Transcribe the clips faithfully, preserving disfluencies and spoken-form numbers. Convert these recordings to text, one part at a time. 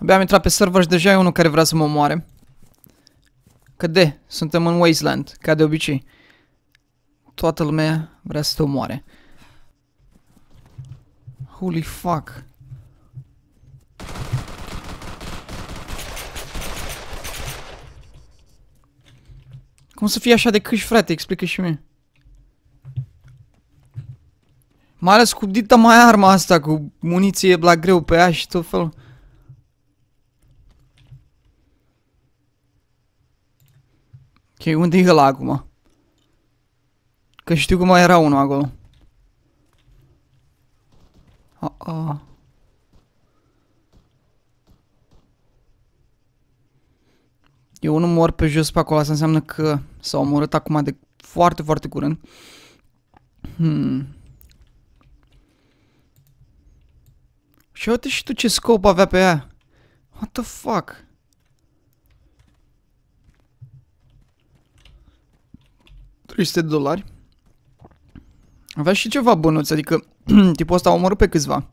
Abia am intrat pe server și deja e unul care vrea să mă omoare. Că de, suntem în Wasteland, ca de obicei. Toată lumea vrea să te omoare. Holy fuck. Cum să fie așa de câși, frate? Explică și mie. Mai ales cu dita mai arma asta, cu muniție la greu pe ea și tot felul. Ok, unde e ăla acum? Că știu că mai era unul acolo. Uh -uh. E unul mor pe jos pe acolo, asta înseamnă că s-a omorât acum de foarte, foarte curând. Hmm. Și uite și tu ce scop avea pe ea. What the fuck? trei sute de dolari. Avea și ceva bănuți, adică tipul ăsta a omorât pe câțiva.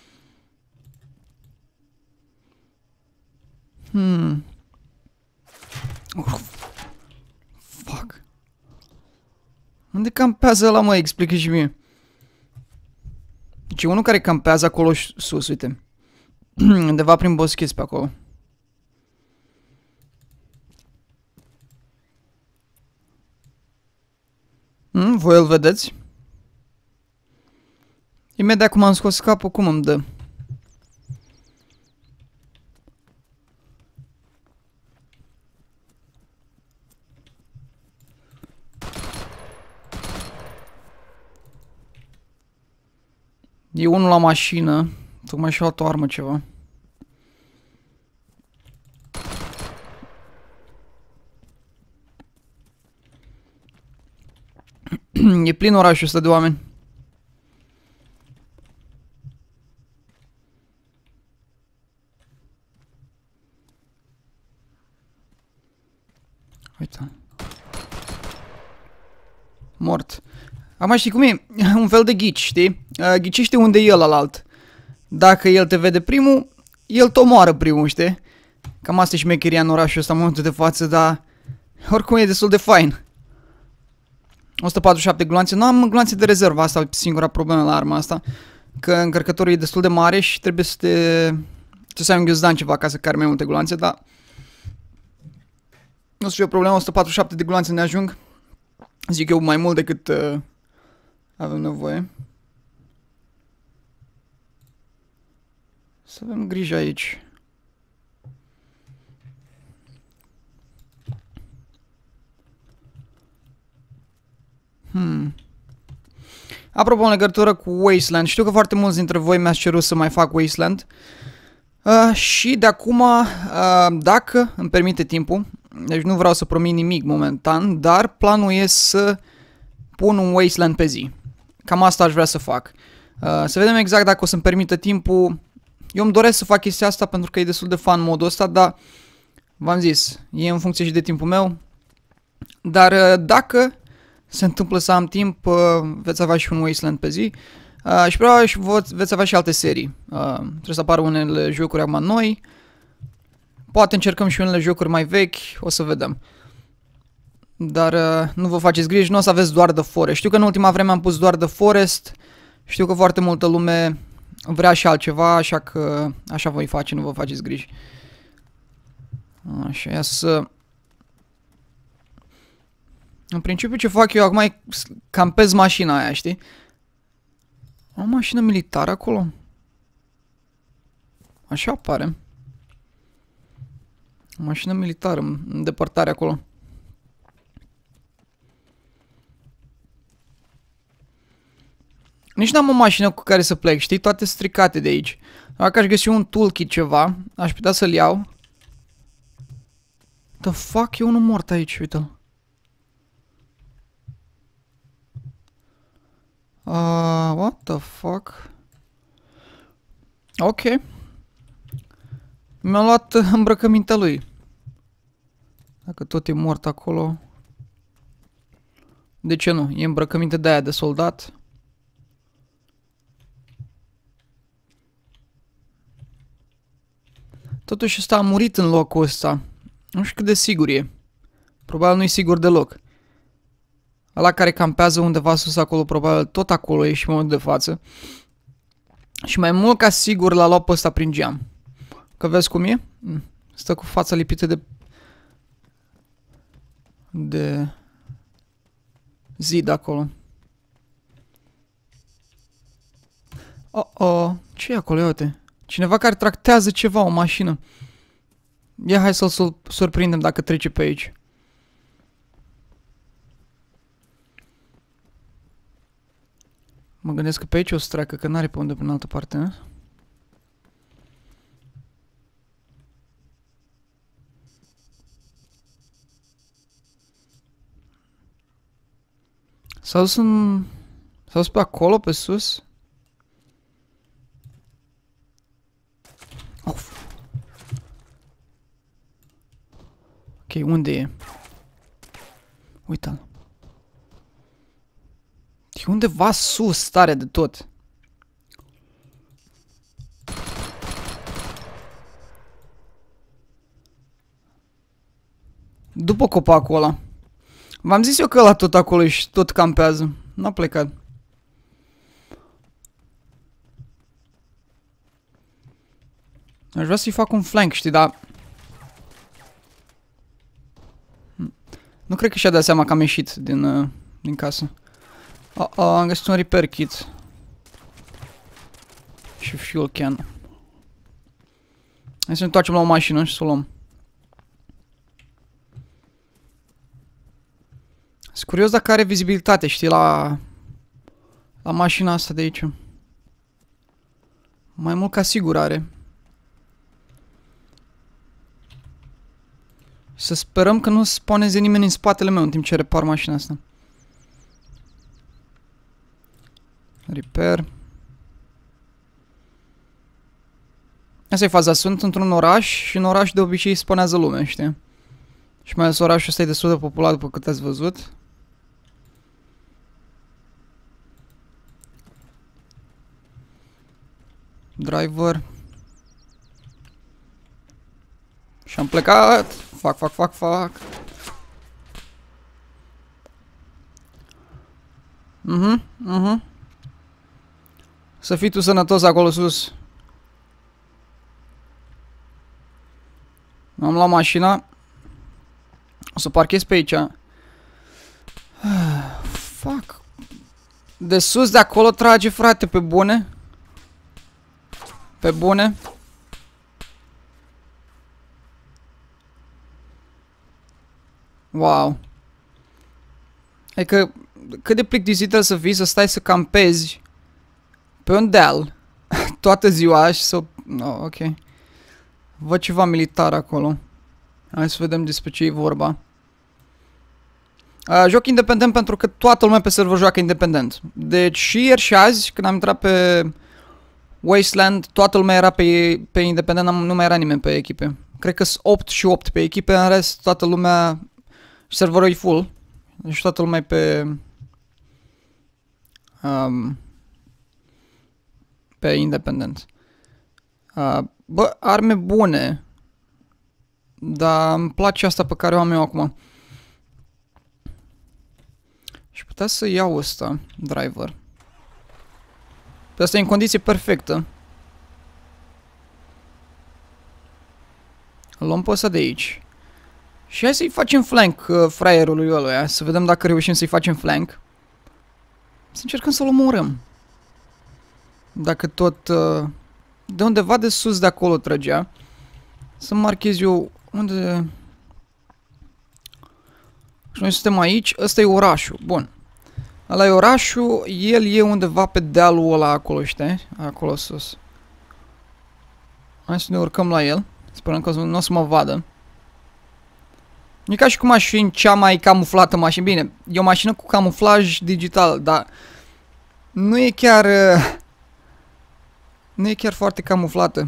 Hmm. Oh. Fuck. Unde campează ăla, mă? Explică și mie. Deci e unul care campează acolo sus, uite. Undeva prin boscheți pe acolo. Hmm, voi îl vedeți? Imediat cum am scos capul, cum îmi dă? E unul la mașină. Tocmai și-a luat o armă ceva. E plin orașul ăsta de oameni. Uite. Mort. Acum știi cum e? Un fel de ghici, știi? Uh, ghicește unde e el alalt. Dacă el te vede primul, el te omoară primul, știi? Cam asta e șmecheria în orașul ăsta în momentul de față, dar oricum e destul de fain. o sută patruzeci și șapte gloanțe. Nu am gloanțe de rezervă, asta e singura problemă la arma asta. Că încărcătorul e destul de mare și trebuie să te... Trebuie să ai un ghiozdan ceva ca să cari mai multe gloanțe, dar... Nu știu, o problemă, o sută patruzeci și șapte de gloanțe ne ajung. Zic eu mai mult decât uh, avem nevoie. Să avem grijă aici. Hmm. Apropo, în legătură cu Wasteland, știu că foarte mulți dintre voi mi-ați cerut să mai fac Wasteland. Uh, și de acum, uh, dacă îmi permite timpul, deci nu vreau să promit nimic momentan, dar planul e să pun un Wasteland pe zi. Cam asta aș vrea să fac. Uh, să vedem exact dacă o să-mi permită timpul. Eu îmi doresc să fac chestia asta pentru că e destul de fun modul ăsta, dar v-am zis, e în funcție și de timpul meu. Dar uh, dacă se întâmplă să am timp, uh, veți avea și un Wasteland pe zi. Uh, și probabil și veți avea și alte serii. Uh, trebuie să apară unele jocuri acum noi. Poate încercăm și unele jocuri mai vechi, o să vedem. Dar uh, nu vă faceți griji, nu o să aveți doar The Forest. Știu că în ultima vreme am pus doar The Forest. Știu că foarte multă lume vrea și altceva, așa că așa voi face, nu vă faceți griji. Așa, ia să... În principiu ce fac eu acum e campez mașina aia, știi? Am o mașină militară acolo? Așa apare. O mașină militară în depărtare acolo. Nici n-am o mașină cu care să plec, știi? Toate stricate de aici. Dacă aș găsi un toolkit ceva, aș putea să-l iau. The fuck? E unul mort aici, uite-l. Uh, what the fuck? Ok. Mi-a luat îmbrăcămintea lui. Dacă tot e mort acolo. De ce nu? E îmbrăcăminte de aia de soldat. Totuși ăsta a murit în locul ăsta. Nu știu cât de sigur e. Probabil nu e sigur deloc. Ăla care campează undeva sus acolo, probabil tot acolo e și în momentul de față. Și mai mult ca sigur l-a luat pe ăsta prin geam. Că vezi cum e? Stă cu fața lipită de... De... zid acolo. Oh, oh, ce e acolo? Ia uite. Cineva care tractează ceva, o mașină. Ia, hai să-l surprindem dacă trece pe aici. Mă gândesc că pe aici o să treacă, că n-are pe unde prin altă parte, ne? S-a dus în... S-a dus pe acolo, pe sus? Of. Ok, unde e? Uita-l. E undeva sus, tare de tot. După copacul ăla. V-am zis eu că ăla tot acolo și tot campează. N-a plecat. Aș vrea să-i fac un flank, știi, dar... Nu cred că și-a dat seama că am ieșit din, uh, din casă. Oh, oh, am găsit un repair kit. Și fuel can. Hai să ne întoarcem la o mașină și să o luăm. Sunt curios dacă are vizibilitate, știi, la... La mașina asta de aici. Mai mult ca sigur are. Să sperăm că nu spawneze nimeni în spatele meu în timp ce repar mașina asta. Repair. Asta e faza, sunt într-un oraș și în oraș de obicei spawnează lume, știi? Și mai ales orașul ăsta e destul de populat după cât ați văzut. Driver. Și am plecat. Fac, fac, fac, fac. Mhm, mhm. Să fii tu sănătos acolo sus. Am luat mașina. O să parchez pe aici. Fuck. De sus de acolo trage, frate, pe bune. Pe bune. Wow. Adică cât de plictisită să fii să stai să campezi pe un deal toată ziua și să... Oh, ok. Văd ceva militar acolo. Hai să vedem despre ce e vorba. Uh, joc independent pentru că toată lumea pe server joacă independent. Deci și ieri și azi, când am intrat pe Wasteland, toată lumea era pe, pe independent, nu mai era nimeni pe echipe. Cred că sunt opt și opt pe echipe, în rest toată lumea... Și serverul e full. Deci toată lumea e pe... Um, pe independent. Uh, bă, arme bune. Dar îmi place asta pe care o am eu acum. Și putea să iau ăsta, driver. Pe asta e în condiție perfectă. Îl luăm pe ăsta de aici. Și hai să-i facem flank uh, fraierului ăluia. Să vedem dacă reușim să-i facem flank. Să încercăm să-l omorâm. Dacă tot... Uh, de undeva de sus de acolo trăgea. Să marchez eu... Unde... Și noi suntem aici. Ăsta e orașul. Bun. Ăla e orașul. El e undeva pe dealul ăla acolo, știi? Acolo sus. Hai să ne urcăm la el. Sperăm că nu o să mă vadă. E ca și cum aș fi în cea mai camuflată mașină. Bine, e o mașină cu camuflaj digital, dar nu e chiar... Uh, nu e chiar foarte camuflată.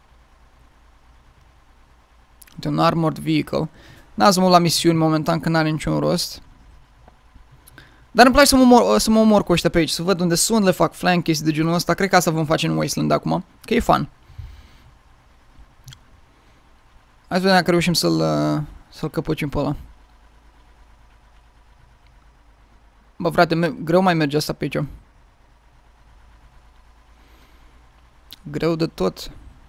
Uite, un armored vehicle. N-am să mă la misiuni momentan, că n-are niciun rost. Dar îmi place să mă omor, să mă omor cu ăștia pe aici, să văd unde sunt, le fac flank, chestii de genul ăsta. Cred că asta vom face în Wasteland acum, că e fun. Hai să vedem dacă reușim să-l să-l căpăcim pe ăla. Bă, frate, greu mai merge asta pe aici. Greu de tot.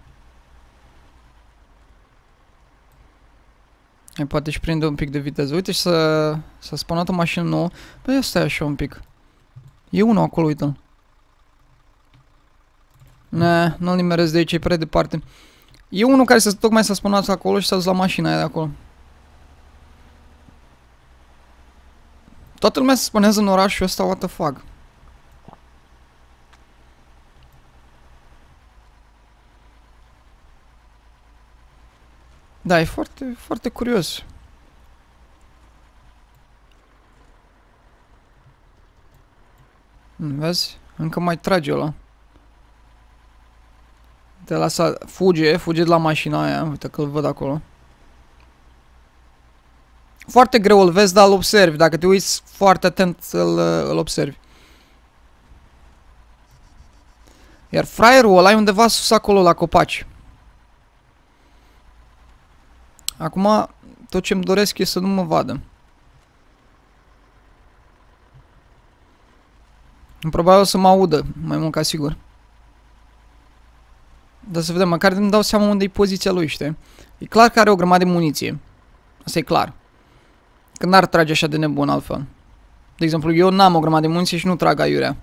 Hai, poate și prinde un pic de viteză. Uite și s-a spawnat o mașină nouă. Păi stai așa un pic. E unul acolo, uite-l. Ne, nu-l nimeresc de aici, e prea departe. E unul care se, tocmai s-a spawnat acolo și s-a dus la mașina aia de acolo. Toată lumea se spawnează în orașul ăsta, what the fuck. Da, e foarte, foarte curios. Vezi? Încă mai trage ăla. Te lasă, fuge, fuge de la mașina aia, uite că îl văd acolo. Foarte greu îl vezi, dar îl observi, dacă te uiți foarte atent îl, îl observi. Iar fraierul ăla e undeva sus acolo la copaci. Acum, tot ce-mi doresc e să nu mă vadă. Probabil o să mă audă, mai mult ca sigur. Dar să vedem, măcar îmi dau seama unde e poziția lui, știi? E clar că are o grămadă de muniție. Asta e clar. Că n-ar trage așa de nebun altfel. De exemplu, eu n-am o grămadă de muniție și nu trag aiurea.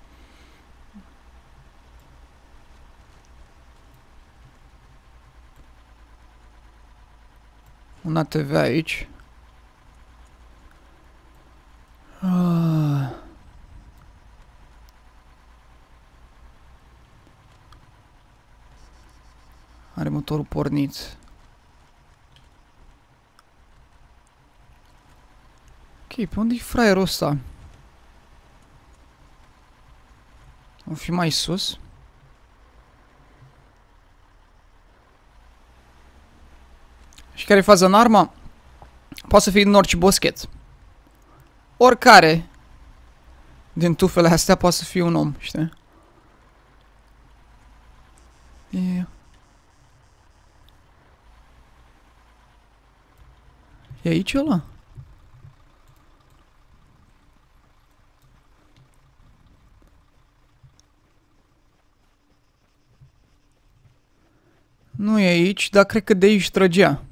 Un A T V aici. Ah. Are motorul pornit. Ok, pe unde e fraierul ăsta? O fi mai sus? Și care e faza în arma? Poate să fie din orice boschet. Oricare din tufele astea poate să fie un om, știi? E... E aici ăla? Nu e aici, dar cred că de aici trăgea.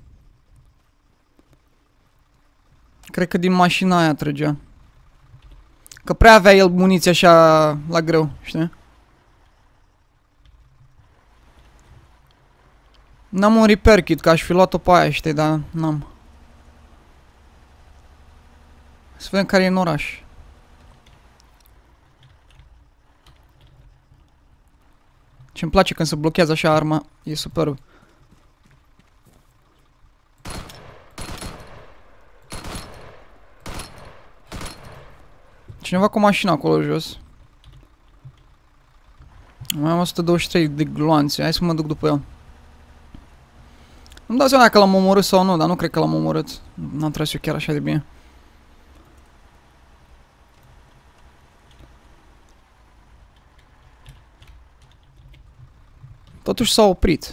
Cred că din mașina aia trăgea. Că prea avea el muniție așa la greu, știi? N-am un repair kit, că aș fi luat-o pe aia, știi, dar n-am. Să vedem care e în oraș. Ce-mi place când se blochează așa arma, e superb. Cineva cu mașina acolo jos. Mai am o sută douăzeci și trei de gloanțe, hai să mă duc după el. Nu-mi dau seama dacă l-am omorât sau nu, dar nu cred că l-am omorât. N-am tras eu chiar așa de bine. Totuși s-a oprit.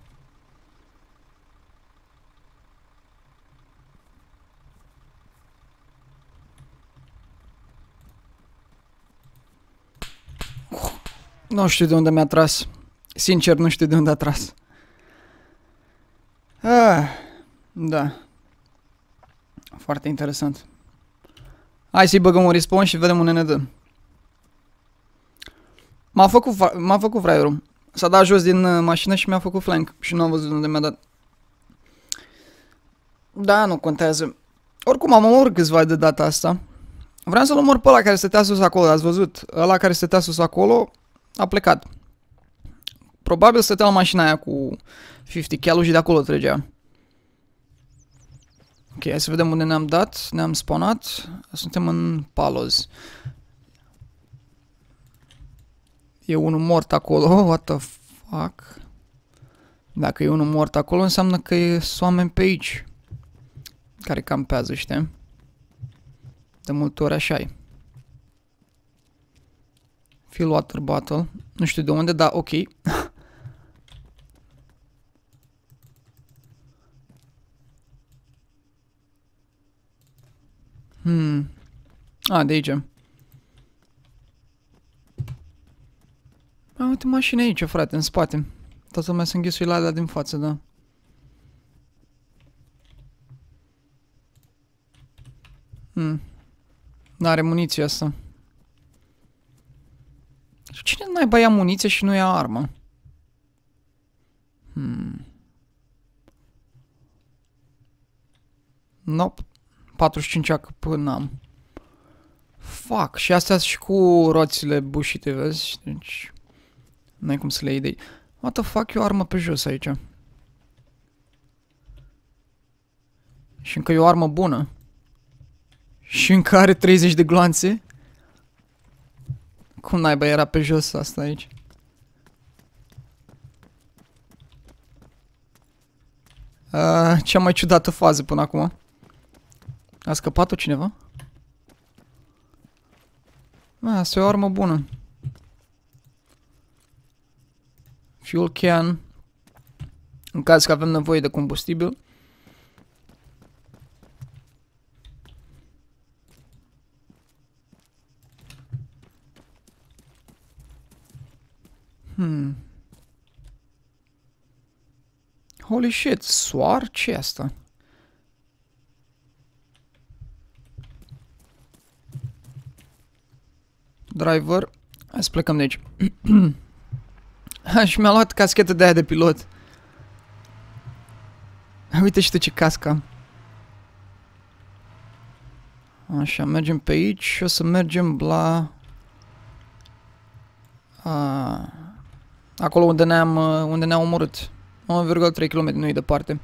Nu știu de unde mi-a tras. Sincer, nu știu de unde a tras. Ah, da. Foarte interesant. Hai să-i băgăm un respawn și vedem unde ne dă. M-a făcut, m-a făcut fraierul. S-a dat jos din uh, mașină și mi-a făcut flank. Și nu am văzut unde mi-a dat. Da, nu contează. Oricum am omorât câțiva de data asta. Vreau să-l omor pe ăla care stătea sus acolo, ați văzut? Ăla care stătea sus acolo a plecat. Probabil stătea la mașina aia cu cincizeci calul și de acolo trăgea. Ok, hai să vedem unde ne-am dat. Ne-am spawnat. Suntem în Palos. E unul mort acolo. Oh, what the fuck? Dacă e unul mort acolo, înseamnă că e oameni pe aici care campează, știi? De multe ori așa-i. Fill water bottle. Nu știu de unde, dar ok. Hmm. A, de aici. A, uite mașina aici, frate, în spate. Toată lumea se înghesuie la alea din față, da. Hmm. N-are muniție asta. Cine naiba ia muniție și nu ia armă? Hmm. Nope. patruzeci și cinci A C până am. Fuck. Și astea și cu roțile bușite, vezi? Deci... n-ai cum să le iei de... What the fuck, e o armă pe jos aici. Și încă e o armă bună. Și încă are treizeci de gloanțe. Cum naiba era pe jos asta aici? Uh, cea mai ciudată fază până acum. A scăpat-o cineva? Asta e o armă bună. Fuel can. În caz că avem nevoie de combustibil. Hmm. Holy shit, soar? Ce e asta? Driver. Hai să plecăm de aici. Și mi-a luat caschetă de aia de pilot. Uite și tu ce cască. Așa, mergem pe aici și o să mergem la... A... acolo unde ne-am unde ne-am omorât. unu virgulă trei kilometri, nu-i departe.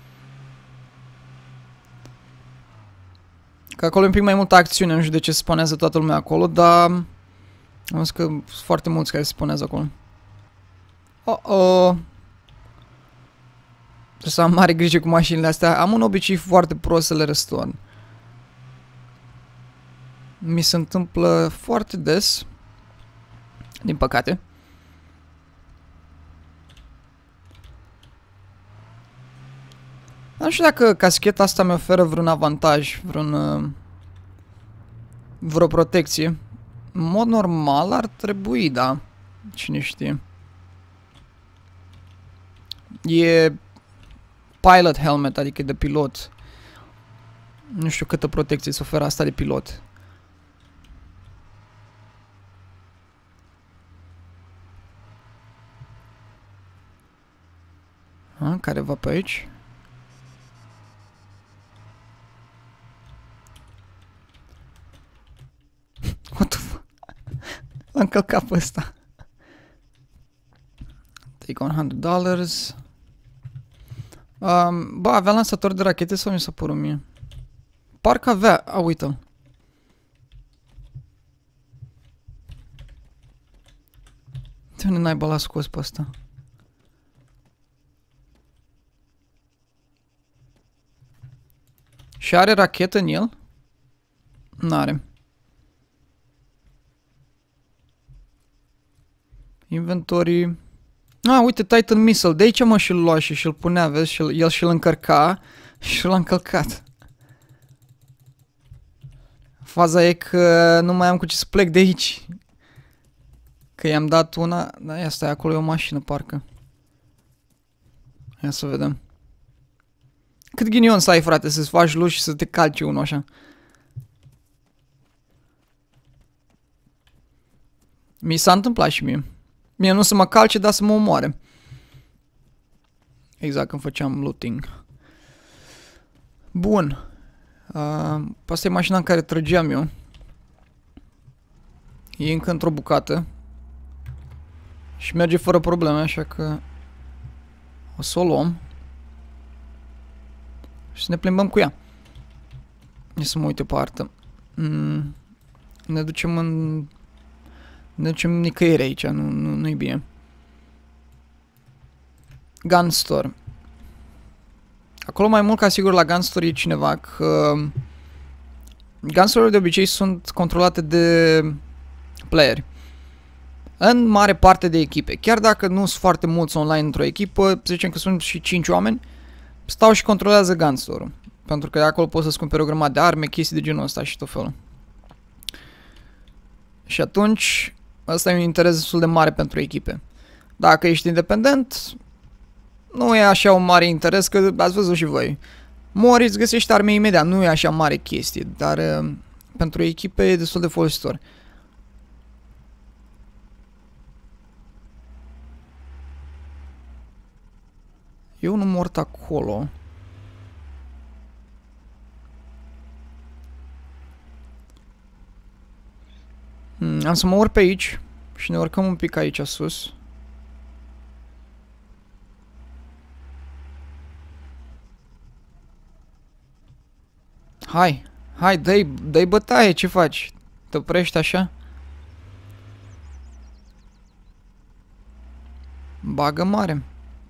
Că acolo e un pic mai multă acțiune, nu știu de ce se spunează toată lumea acolo, dar... am zis că sunt foarte mulți care se spunează acolo. Oh-oh! Trebuie să am mare grijă cu mașinile astea. Am un obicei foarte prost să le răstorn. Mi se întâmplă foarte des. Din păcate. Nu știu dacă cascheta asta mi oferă vreun avantaj, vreun... Uh, vreo protecție. În mod normal ar trebui, da. Cine știe. E pilot helmet, adică de pilot. Nu știu câtă protecție se oferă asta de pilot. A, care va pe aici? What the fuck? L-am călcat pe ăsta. Take one hundred dollars. Um, bă, avea lansator de rachete sau mi s-a părut mie? Parcă avea, a, uite-l. De unde naiba l-a scos pe ăsta? Și are rachetă în el? N-are. Inventory. Ah, uite, Titan Missile. De aici mă și-l lua și și-l punea, vezi? Și el și-l încărca și l-a încălcat. Faza e că nu mai am cu ce să plec de aici. Că i-am dat una... Da, ia stai, acolo e o mașină, parcă. Ia să vedem. Cât ghinion să ai, frate, să-ți faci luși și să te calci unul așa. Mi s-a întâmplat și mie. Mie nu să mă calce, dar să mă omoare. Exact când făceam looting. Bun. Uh, asta e mașina în care trăgeam eu. E încă într-o bucată. Și merge fără probleme, așa că... o să o luăm. Și să ne plimbăm cu ea. Ia să mă uite pe artă. Mm, ne ducem în... Ne ducem nicăieri aici, nu, nu, nu-i bine. Gun store. Acolo mai mult ca sigur la gun store e cineva, că... Gun store-urile de obicei sunt controlate de playeri. În mare parte de echipe. Chiar dacă nu sunt foarte mulți online într-o echipă, să zicem că sunt și cinci oameni, stau și controlează gun store-ul. Pentru că acolo poți să-ți cumperi o grămadă de arme, chestii de genul ăsta și tot felul. Și atunci, ăsta e un interes destul de mare pentru echipe. Dacă ești independent, nu e așa un mare interes, că ați văzut și voi. Mori, îți găsești arme imediat, nu e așa mare chestie, dar uh, pentru echipe e destul de folositor. E unul mort acolo. Hmm, am să mă urc pe aici și ne urcăm un pic aici sus. Hai, hai, dă-i, dă-i bătaie, ce faci? Te oprești așa? Bagă mare.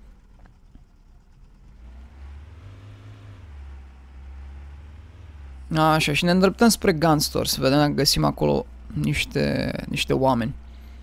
Așa, și ne îndreptăm spre Gun Store, să vedem dacă găsim acolo niște, niște oameni.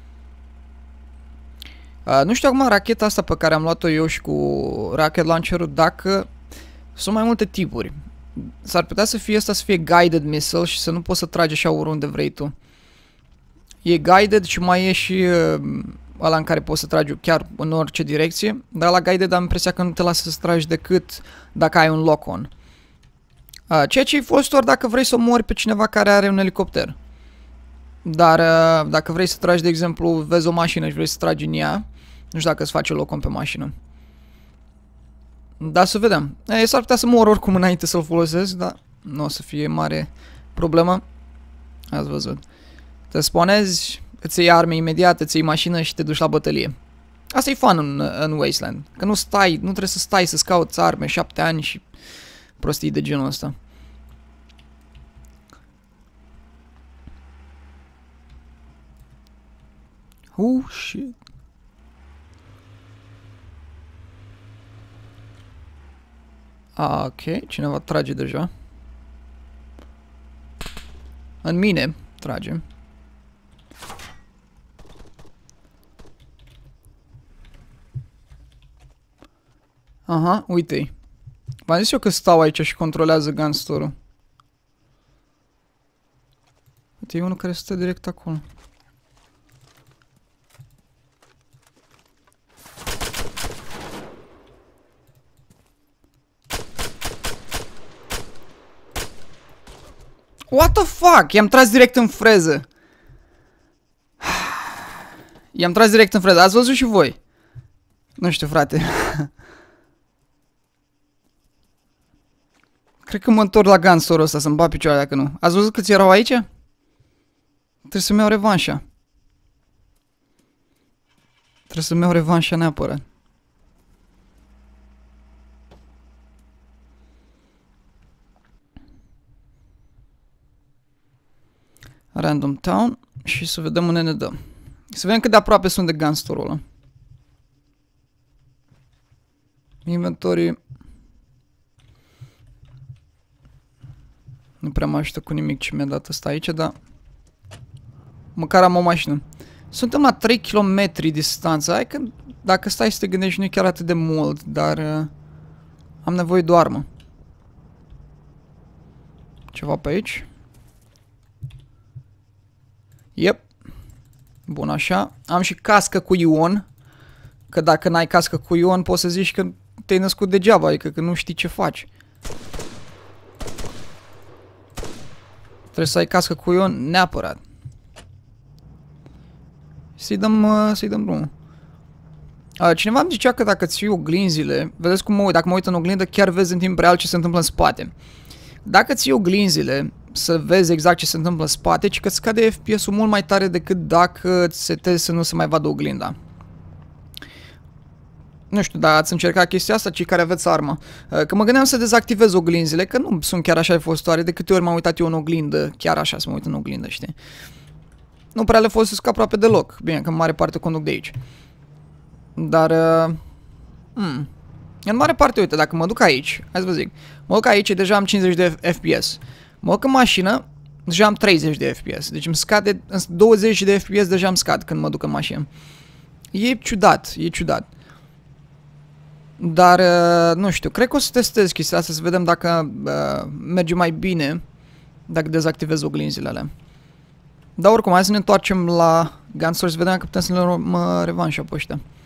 Uh, nu știu acum racheta asta pe care am luat-o eu și cu Rocket Launcher-ul, dacă sunt mai multe tipuri. S-ar putea să fie asta să fie guided missile și să nu poți să tragi așa oriunde vrei tu. E guided și mai e și uh, ăla în care poți să tragi chiar în orice direcție, dar la guided am impresia că nu te lasă să tragi decât dacă ai un lock-on. Uh, ceea ce e folositor dacă vrei să omori pe cineva care are un elicopter. Dar uh, dacă vrei să tragi, de exemplu, vezi o mașină și vrei să tragi în ea, nu știu dacă îți face loc-on pe mașină. Dar să vedem. S-ar putea să mor oricum înainte să-l folosesc, dar nu o să fie mare problemă. Ați văzut. Te sponezi, îți iei arme imediat, îți iei mașină și te duci la bătălie. Asta e fun în, în Wasteland. Că nu stai, nu trebuie să stai să-ți cauți arme șapte ani și prostii de genul ăsta. Oh, shit. Ok, cineva trage deja. În mine trage. Aha, uite-i. V-am zis eu că stau aici și controlează Gun Store-ul. Uite, e unul care stă direct acolo. What the fuck? I-am tras direct în freză. I-am tras direct în freză. Ați văzut și voi? Nu știu, frate. Cred că mă întorc la Gun Store-ul ăsta să-mi bat picioare dacă nu. Ați văzut câți erau aici? Trebuie să-mi iau revanșa. Trebuie să-mi iau revanșa neapărat. Random Town și să vedem unde ne dă. Să vedem cât de aproape sunt de Gun Store-ul ăla. Inventory. Nu prea mă ajută cu nimic ce mi-a dat ăsta aici, dar măcar am o mașină. Suntem la trei kilometri distanță. Hai că dacă stai să te gândești nu e chiar atât de mult, dar uh, am nevoie de o armă. Ceva pe aici? Yep. Bun, așa. Am și cască cu ion. Că dacă n-ai cască cu ion poți să zici că te-ai născut degeaba, adică că nu știi ce faci. Trebuie să ai cască cu ion neapărat. Să-i dăm, uh, să-i dăm drumul. Uh, cineva îmi zicea că dacă ți iei oglinzile, vedeți cum mă uit, dacă mă uit în oglindă, chiar vezi în timp real ce se întâmplă în spate. Dacă ți iei oglinzile, să vezi exact ce se întâmplă în spate, ci că scade F P S-ul mult mai tare decât dacă îți setezi să nu se mai vadă oglinda. Nu știu, dar ați încercat chestia asta, cei care aveți armă. Că mă gândeam să dezactivez oglinzile, că nu sunt chiar așa de folositoare. De câte ori m-am uitat eu în oglindă, chiar așa să mă uit în oglindă, știi? Nu prea le folosesc aproape deloc. Bine, că în mare parte conduc de aici. Dar... Uh, hmm, în mare parte, uite, dacă mă duc aici, hai să vă zic, mă duc aici, deja am cincizeci de F P S. Mă duc în mașină, deja am treizeci de F P S. Deci îmi scade, douăzeci de F P S deja îmi scad când mă duc în mașină. E ciudat, e ciudat. Dar, uh, nu știu, cred că o să testez chestia asta să vedem dacă uh, merge mai bine dacă dezactivez oglinzile alea. Dar oricum, hai să ne întoarcem la Gunstore să vedem dacă putem să le luăm uh, revanșa pe ăștia.